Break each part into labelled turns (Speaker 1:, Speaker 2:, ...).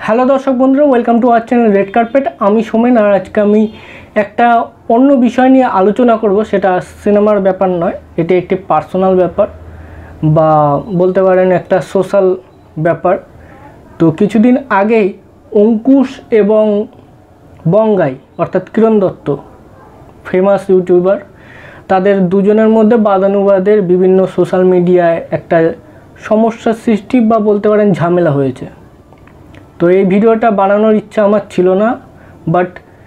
Speaker 1: Hello দর্শক বন্ধুরা, welcome to our channel red carpet. আমি সোমেন, আর আজকে আমি একটা অন্য বিষয় নিয়ে আলোচনা করব। সেটা সিনেমার ব্যাপার নয়, এটি একটি পার্সোনাল ব্যাপার বা বলতে পারেন একটা সোশ্যাল ব্যাপার। তো কিছুদিন আগেই অঙ্কুশ এবং বঙ্গাই অর্থাৎ কিরণ দত্ত, ফেমাস ইউটিউবার, তাদের দুজনের মধ্যে বাদানুবাদের বিভিন্ন সোশ্যাল মিডিয়ায় একটা সমস্যার সৃষ্টি বা বলতে পারেন ঝামেলা হয়েছে। তো এই ভিডিওটা বানানোর ইচ্ছা আমার ছিল না, বাট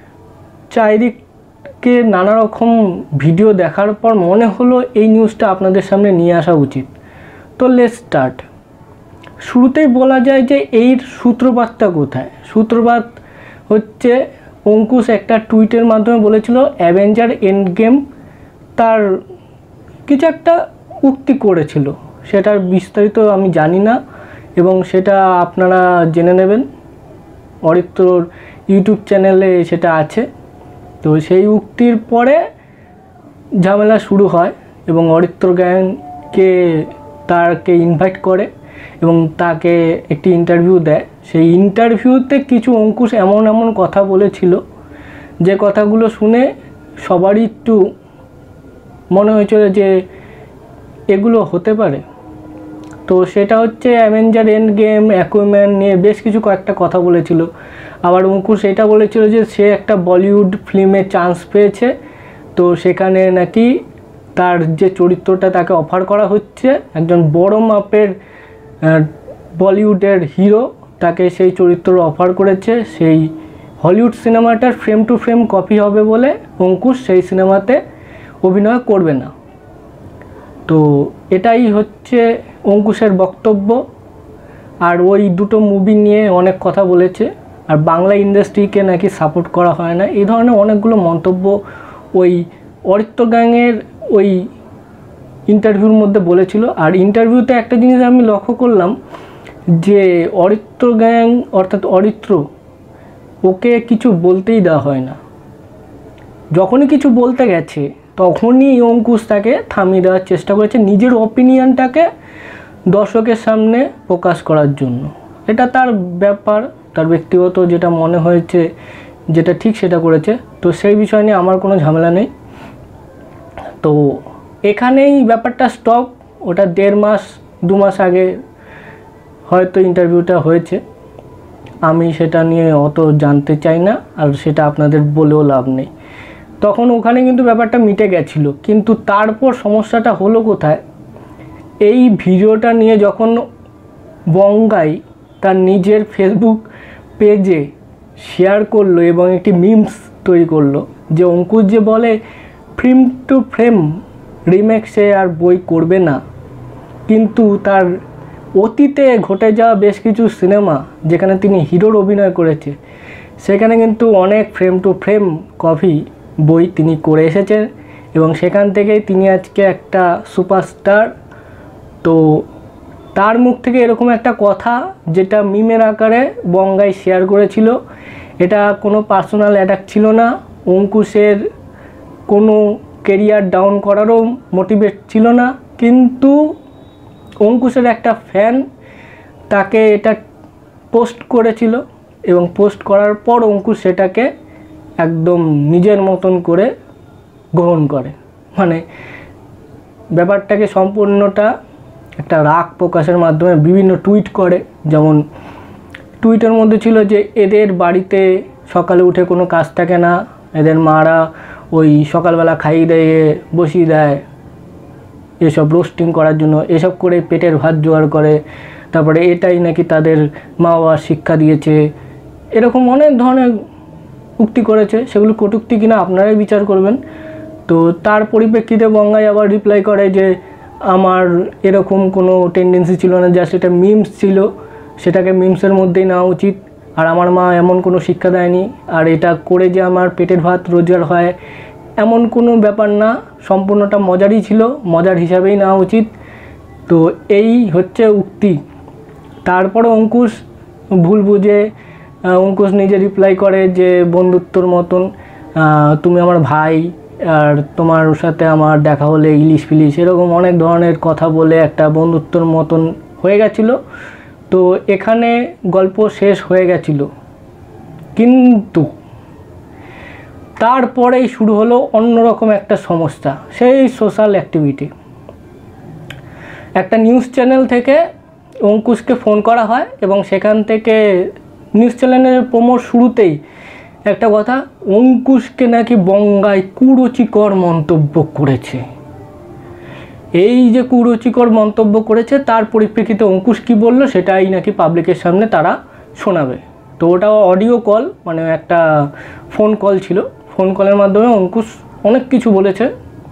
Speaker 1: চারিদিকে নানা রকম ভিডিও দেখার পর মনে হলো এই নিউজটা আপনাদের সামনে নিয়ে আসা উচিত। তো লেটস স্টার্ট। শুরুতেই বলা যায় যে এর সূত্রপাতটা কোথায়। সূত্রপাত হচ্ছে অঙ্কুশ একটা টুইটের মাধ্যমে বলেছিল অ্যাভেঞ্জার এন্ড গেম তার কিছু একটা উক্তি করেছিল, সেটার বিস্তারিত আমি জানি না এবং সেটা আপনারা জেনে নেবেন। অরিত্রর ইউটিউব চ্যানেলে সেটা আছে। তো সেই উক্তির পরে ঝামেলা শুরু হয় এবং অরিত্র গ্যাংকে তাকে ইনভাইট করে এবং তাকে একটি ইন্টারভিউ দেয়। সেই ইন্টারভিউতে কিছু অঙ্কুশ এমন কথা বলেছিল যে কথাগুলো শুনে সবারই একটু মনে হয়েছিল যে এগুলো হতে পারে। তো সেটা হচ্ছে অ্যাভেঞ্জার এন্ড গেম, অ্যাকুয়াম্যান নিয়ে বেশ কিছু কয়েকটা কথা বলেছিল। আবার অঙ্কুশ এটা বলেছিল যে সে একটা বলিউড ফিল্মে চান্স পেয়েছে, তো সেখানে নাকি তার যে চরিত্রটা তাকে অফার করা হচ্ছে, একজন বড় মাপের বলিউডের হিরো তাকে সেই চরিত্র অফার করেছে। সেই হলিউড সিনেমাটার ফ্রেম টু ফ্রেম কপি হবে বলে অঙ্কুশ সেই সিনেমাতে অভিনয় করবে না। তো এটাই হচ্ছে অঙ্কুশের বক্তব্য। আর ওই দুটো মুভি নিয়ে অনেক কথা বলেছে, আর বাংলা ইন্ডাস্ট্রিকে নাকি সাপোর্ট করা হয় না, এই ধরনের অনেকগুলো মন্তব্য ওই অরিত্র গ্যাংয়ের ওই ইন্টারভিউর মধ্যে বলেছিল। আর ইন্টারভিউতে একটা জিনিস আমি লক্ষ্য করলাম যে অরিত্র গ্যাং অর্থাৎ অরিত্র, ওকে কিছু বলতেই দেওয়া হয় না। যখনই কিছু বলতে গেছে তখনই অঙ্কুশ তাকে থামিয়ে দেওয়ার চেষ্টা করেছে নিজের অপিনিয়নটাকে দর্শকের সামনে প্রকাশ করার জন্য। এটা তার ব্যাপার, তার ব্যক্তিগত যেটা মনে হয়েছে যেটা ঠিক সেটা করেছে। তো সেই বিষয় নিয়ে আমার কোনো ঝামেলা নেই। তো এখানেই ব্যাপারটা স্টপ। ওটা 1.5 মাস 2 মাস আগে হয়তো ইন্টারভিউটা হয়েছে, আমি সেটা নিয়ে অত জানতে চাই না, আর সেটা আপনাদের বলেও লাভ নেই। তখন ওখানে কিন্তু ব্যাপারটা মিটে গেছিলো। কিন্তু তারপর সমস্যাটা হলো কোথায়, এই ভিডিওটা নিয়ে যখন বঙ্গাই তার নিজের ফেসবুক পেজে শেয়ার করলো এবং একটি মিমস তৈরি করলো যে অঙ্কুশ যে বলে ফ্রেম টু ফ্রেম রিমেক সে আর বই করবে না, কিন্তু তার অতীতে ঘটে যাওয়া বেশ কিছু সিনেমা যেখানে তিনি হিরোর অভিনয় করেছে সেখানে কিন্তু অনেক ফ্রেম টু ফ্রেম কপি বই তিনি করে এসেছেন এবং সেখান থেকেই তিনি আজকে একটা সুপারস্টার। তো তার মুখ থেকে এরকম একটা কথা যেটা মিমের আকারে বঙ্গাই শেয়ার করেছিল, এটা কোনো পার্সোনাল অ্যাটাক ছিল না, অঙ্কুশের কোনো কেরিয়ার ডাউন করারও মোটিভেট ছিল না, কিন্তু অঙ্কুশের একটা ফ্যান তাকে এটা পোস্ট করেছিল এবং পোস্ট করার পর অঙ্কুশ সেটাকে একদম নিজের মতন করে গ্রহণ করে। মানে ব্যাপারটাকে সম্পূর্ণটা একটা রাগ প্রকাশের মাধ্যমে বিভিন্ন টুইট করে। যেমন টুইটের মধ্যে ছিল যে এদের বাড়িতে সকালে উঠে কোনো কাজ থাকে না, এদের মারা ওই সকালবেলা খাইয়ে দিয়ে বসিয়ে দেয় এসব রোস্টিং করার জন্য, এসব করে পেটের ভাত জোগাড় করে, তারপরে এটাই নাকি তাদের মা বাবা শিক্ষা দিয়েছে। এরকম অনেক ধরনের উক্তি করেছে, সেগুলো কটূক্তি কিনা আপনারাই বিচার করবেন। তো তার পরিপ্রেক্ষিতে বঙ্গাই আবার রিপ্লাই করে যে আমার এরকম কোনো টেন্ডেন্সি ছিল না, জাস্ট এটা মিমস ছিল, সেটাকে মিমসের মধ্যেই নেওয়া উচিত, আর আমার মা এমন কোনো শিক্ষা দেয়নি, আর এটা করে যে আমার পেটের ভাত রোজগার হয় এমন কোনো ব্যাপার না, সম্পূর্ণটা মজারই ছিল, মজার হিসাবেই নেওয়া উচিত। তো এই হচ্ছে উক্তি। তারপরে অঙ্কুশ ভুল বুঝে অঙ্কুশ নিজে রিপ্লাই করে যে বন্ধুত্বর মতন, তুমি আমার ভাই, আর তোমার সাথে আমার দেখা হলে ইলিশ ফিলিশ, এরকম অনেক ধরনের কথা বলে একটা বন্ধুত্বর মতন হয়ে গেছিলো। তো তো এখানে গল্প শেষ হয়ে গেছিল, কিন্তু তারপরেই শুরু হলো অন্যরকম একটা সমস্যা, সেই সোশ্যাল অ্যাক্টিভিটি। একটা নিউজ চ্যানেল থেকে অঙ্কুশকে ফোন করা হয় এবং সেখান থেকে নিউজ চ্যানেলের প্রোমোর শুরুতেই একটা কথা, অঙ্কুশকে নাকি বঙ্গায় কুরুচিকর মন্তব্য করেছে। এই যে কুরুচিকর মন্তব্য করেছে তার পরিপ্রেক্ষিতে অঙ্কুশ কী বললো সেটাই নাকি পাবলিকের সামনে তারা শোনাবে। তো ওটাও অডিও কল, মানে একটা ফোন কল ছিল, ফোন কলের মাধ্যমে অঙ্কুশ অনেক কিছু বলেছে।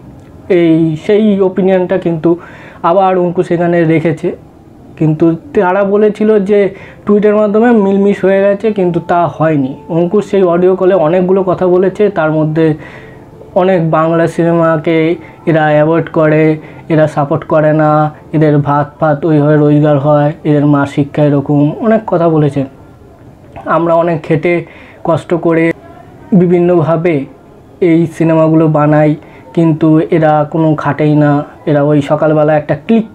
Speaker 1: সেই ওপিনিয়নটা কিন্তু আবার অঙ্কুশ এখানে রেখেছে, কিন্তু তারা বলেছিল যে টুইটের মাধ্যমে মিলমিশ হয়ে গেছে, কিন্তু তা হয়নি। অঙ্কুশ সেই অডিও কলে অনেকগুলো কথা বলেছে, তার মধ্যে অনেক বাংলা সিনেমাকে এরা অ্যাভয়েড করে, এরা সাপোর্ট করে না, এদের ভাত ওইভাবে রোজগার হয়, এদের মা শিক্ষা, এরকম অনেক কথা বলেছে। আমরা অনেক খেটে কষ্ট করে বিভিন্নভাবে এই সিনেমাগুলো বানাই, কিন্তু এরা কোনো খাটেই না, এরা ওই সকালবেলা একটা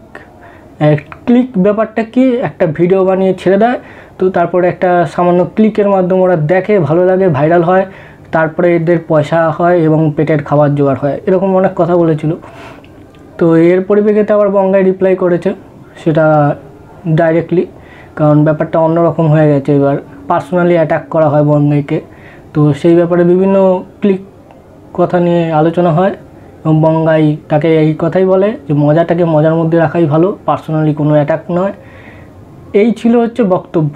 Speaker 1: ক্লিক ব্যাপারটা কি, একটা ভিডিও বানিয়ে ছেড়ে দেয়, তো তারপরে একটা সামান্য ক্লিকের মাধ্যমে ওরা দেখে, ভালো লাগে, ভাইরাল হয়, তারপরে এদের পয়সা হয় এবং পেটের খাবার জোগাড় হয়, এরকম অনেক কথা বলেছিল। তো এর পরিপ্রেক্ষিতে আবার বঙ্গাই রিপ্লাই করেছে সেটা ডাইরেক্টলি, কারণ ব্যাপারটা অন্যরকম হয়ে গেছে, এবার পার্সোনালি অ্যাটাক করা হয় বঙ্গাইকে। তো সেই ব্যাপারে বিভিন্ন ক্লিক কথা নিয়ে আলোচনা হয় এবং বঙ্গাই তাকে এই কথাই বলে যে মজাটাকে মজার মধ্যে রাখাই ভালো, পার্সোনালি কোনো অ্যাটাক নয়। এই ছিল হচ্ছে বক্তব্য।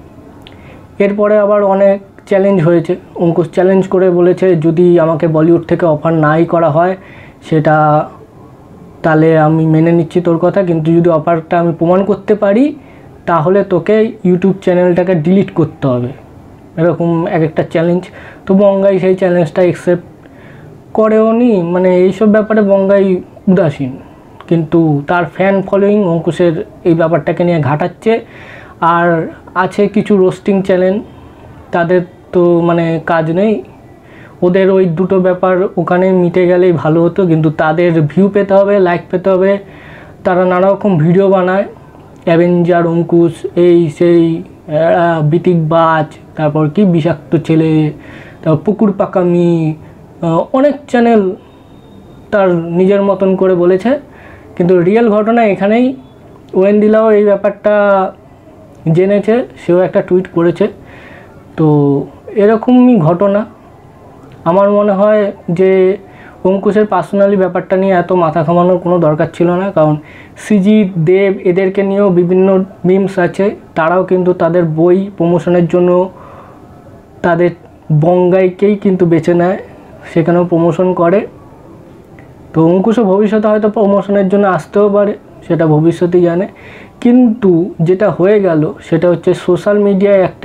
Speaker 1: এরপরে আবার অনেক চ্যালেঞ্জ হয়েছে, অঙ্কুশ চ্যালেঞ্জ করে বলেছে যদি আমাকে বলিউড থেকে অফার নাই করা হয় সেটা তাহলে আমি মেনে নিচ্ছি তোর কথা, কিন্তু যদি অফারটা আমি প্রমাণ করতে পারি তাহলে তোকে ইউটিউব চ্যানেলটাকে ডিলিট করতে হবে, এরকম এক একটা চ্যালেঞ্জ। তো বঙ্গাই সেই চ্যালেঞ্জটা অ্যাকসেপ্ট করেও নি, মানে এইসব ব্যাপারে বঙ্গাই উদাসীন, কিন্তু তার ফ্যান ফলোয়িং অঙ্কুশের এই ব্যাপারটাকে নিয়ে ঘাটাচ্ছে। আর আছে কিছু রোস্টিং চ্যানেল, তাদের তো মানে কাজ নেই, ওদের ওই দুটো ব্যাপার ওখানে মিটে গেলেই ভালো হতো, কিন্তু তাদের ভিউ পেতে হবে, লাইক পেতে হবে, তারা নানা রকম ভিডিও বানায়, অ্যাভেঞ্জার অঙ্কুশ, এই সেই বিতিকবাজ, তারপর কি বিষাক্ত ছেলে, তারপর পুকুর পাকামি, অনেক চ্যানেল তার নিজের মতন করে বলেছে, কিন্তু রিয়েল ঘটনা এখানেই। ওয়েন্দিলাও এই ব্যাপারটা জেনেছে, সেও একটা টুইট করেছে। তো এরকমই ঘটনা। আমার মনে হয় যে অঙ্কুশের পার্সোনালি ব্যাপারটা নিয়ে এত মাথা ঘামানোর কোনো দরকার ছিল না, কারণ সিজি, দেব এদেরকে নিয়েও বিভিন্ন মিমস আছে, তারাও কিন্তু তাদের বই প্রমোশনের জন্য তাদের বঙ্গাইকেই কিন্তু বেছে নেয়, সেখানেও প্রমোশন করে। তো অঙ্কুশও ভবিষ্যতে হয়তো প্রমোশনের জন্য আসতেও পারে, সেটা ভবিষ্যতেই জানে। কিন্তু যেটা হয়ে গেল সেটা হচ্ছে সোশ্যাল মিডিয়ায় একটা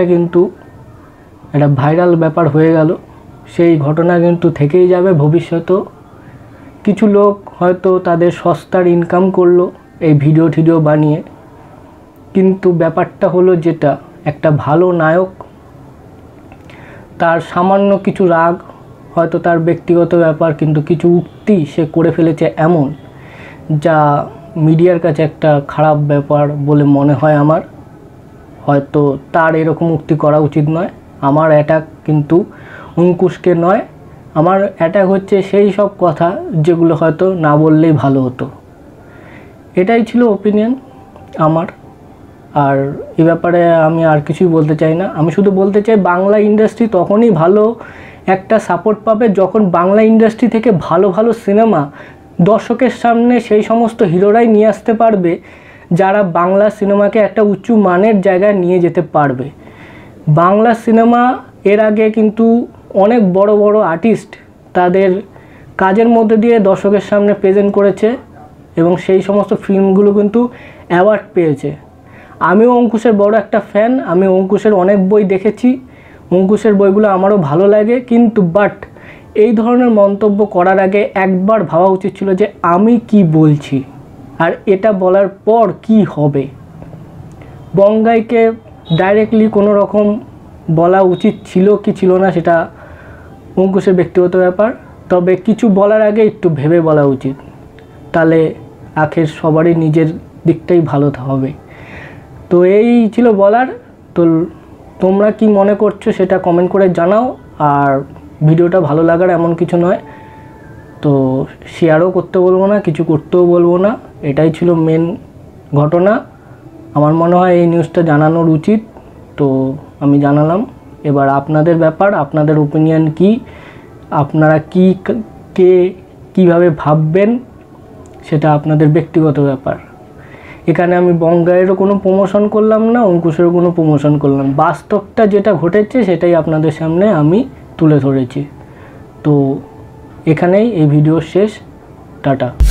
Speaker 1: ভাইরাল ব্যাপার হয়ে গেল, সেই ঘটনা কিন্তু থেকেই যাবে ভবিষ্যতেও। কিছু লোক হয়তো তাদের সস্তার ইনকাম করলো এই ভিডিও বানিয়ে, কিন্তু ব্যাপারটা হলো যেটা একটা ভালো নায়ক, তার সামান্য কিছু রাগ, হয়তো তার ব্যক্তিগত ব্যাপার, কিন্তু কিছু উক্তি সে করে ফেলেছে এমন, যা মিডিয়ার কাছে একটা খারাপ ব্যাপার বলে মনে হয় আমার। হয়তো তার এরকম উক্তি করা উচিত নয়। আমার অ্যাটাক কিন্তু অঙ্কুশকে নয়, আমার অ্যাটাক হচ্ছে সেই সব কথা যেগুলো হয়তো না বললেই ভালো হতো। এটাই ছিল ওপিনিয়ন আমার, আর এই ব্যাপারে আমি আর কিছুই বলতে চাই না। আমি শুধু বলতে চাই বাংলা ইন্ডাস্ট্রি তখনই ভালো একটা সাপোর্ট পাবে যখন বাংলা ইন্ডাস্ট্রি থেকে ভালো ভালো সিনেমা দর্শকের সামনে সেই সমস্ত হিরোরাই নিয়ে আসতে পারবে যারা বাংলা সিনেমাকে একটা উঁচু মানের জায়গায় নিয়ে যেতে পারবে। বাংলা সিনেমা এর আগে কিন্তু অনেক বড় বড় আর্টিস্ট তাদের কাজের মধ্যে দিয়ে দর্শকের সামনে প্রেজেন্ট করেছে এবং সেই সমস্ত ফিল্মগুলো কিন্তু অ্যাওয়ার্ড পেয়েছে। আমিও অঙ্কুশের বড় একটা ফ্যান, আমি অঙ্কুশের অনেক বই দেখেছি, অঙ্কুশের বইগুলো আমারও ভালো লাগে, কিন্তু এই ধরনের মন্তব্য করার আগে একবার ভাবা উচিত ছিল যে আমি কি বলছি আর এটা বলার পর কি হবে। বঙ্গাইকে ডাইরেক্টলি কোনো রকম বলা উচিত ছিল কি ছিল না সেটা অঙ্কুশের ব্যক্তিগত ব্যাপার, তবে কিছু বলার আগে একটু ভেবে বলা উচিত, তাহলে আখের সবারই নিজের দিকটাই ভালো হবে। তো এই ছিল বলার। তো তোমরা কি মনে করছো সেটা কমেন্ট করে জানাও। আর ভিডিওটা ভালো লাগার এমন কিছু নয়, তো শেয়ারও করতে বলবো না, কিছু করতেও বলবো না। এটাই ছিল মেন ঘটনা। আমার মনে হয় এই নিউজটা জানানোর উচিত, তো আমি জানালাম। এবার আপনাদের ব্যাপার, আপনাদের ওপিনিয়ন কি, আপনারা কীভাবে ভাববেন সেটা আপনাদের ব্যক্তিগত ব্যাপার। এখানে আমি বঙ্গায়েরও কোনো প্রমোশন করলাম না, অঙ্কুশেরও কোনো প্রমোশন করলাম। বাস্তবটা যেটা ঘটেছে সেটাই আপনাদের সামনে আমি তুলে ধরেছি। তো এখানেই এই ভিডিও শেষ। টাটা।